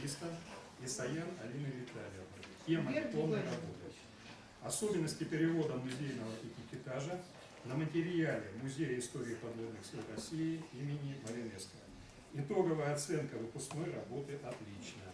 специалиста Исаян Алины Витальевны. Тема дипломной работы. Особенности перевода музейного этикетажа на материале Музея истории подводных сил России имени Маринеско. Итоговая оценка выпускной работы отлично.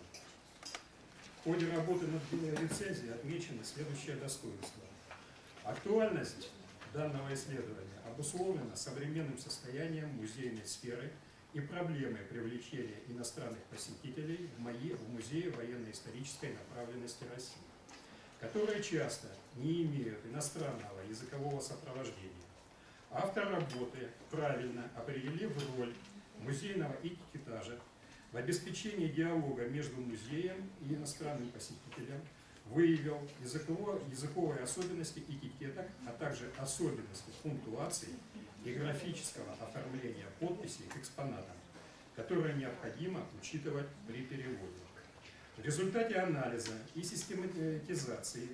В ходе работы над рецензией отмечено следующее достоинство. Актуальность данного исследования обусловлена современным состоянием музейной сферы и проблемой привлечения иностранных посетителей в музее военно-исторической направленности России, которые часто не имеют иностранного языкового сопровождения. Автор работы, правильно определив роль музейного этикетажа в обеспечении диалога между музеем и иностранным посетителем, выявил языковые особенности этикеток, а также особенности пунктуации и графического оформления подписей к экспонатам, которые необходимо учитывать при переводе. В результате анализа и систематизации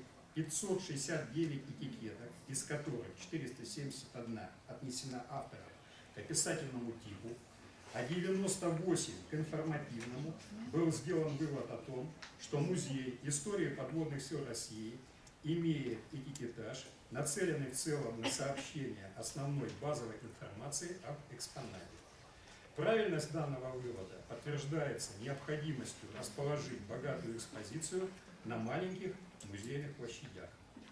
569 этикеток, из которых 471 отнесена автором к описательному типу, а 98 к информативному, был сделан вывод о том, что Музей истории подводных сил России имеет этикетаж, нацеленный в целом на сообщение основной базовой информации об экспонате. Правильность данного вывода подтверждается необходимостью расположить богатую экспозицию на маленьких музейных площадях.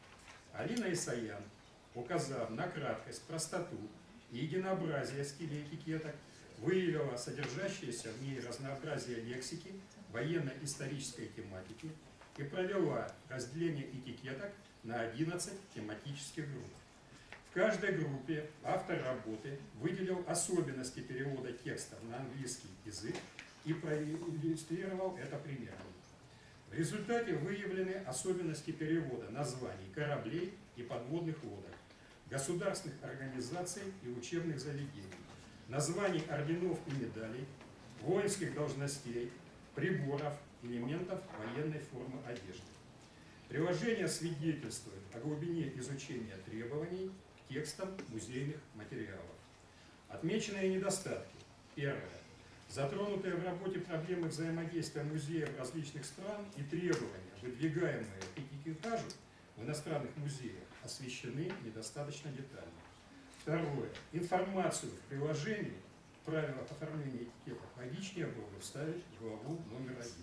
Алина Исаян, указав на краткость, простоту и единообразие стиля этикеток, выявила содержащееся в ней разнообразие лексики, военно-исторической тематики и провела разделение этикеток на 11 тематических групп. В каждой группе автор работы выделил особенности перевода текстов на английский язык и проиллюстрировал это примером. В результате выявлены особенности перевода названий кораблей и подводных лодок, государственных организаций и учебных заведений, названий орденов и медалей, воинских должностей, приборов, элементов военной формы одежды. Приложение свидетельствует о глубине изучения требований к текстам музейных материалов. Отмеченные недостатки. Первое. Затронутые в работе проблемы взаимодействия музеев различных стран и требования, выдвигаемые к этикетажу в иностранных музеях, освещены недостаточно детально. Второе. Информацию в приложении в правилах оформления этикеток логичнее было бы вставить в главу номер 1.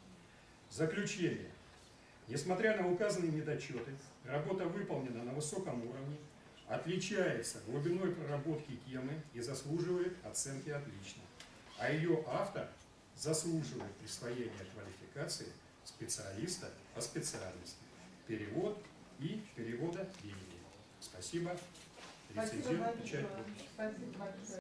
Заключение. Несмотря на указанные недочеты, работа выполнена на высоком уровне, отличается глубиной проработки темы и заслуживает оценки «отлично». А ее автор заслуживает присвоения квалификации специалиста по специальности. Перевод и переводоведение. Спасибо. Спасибо большое.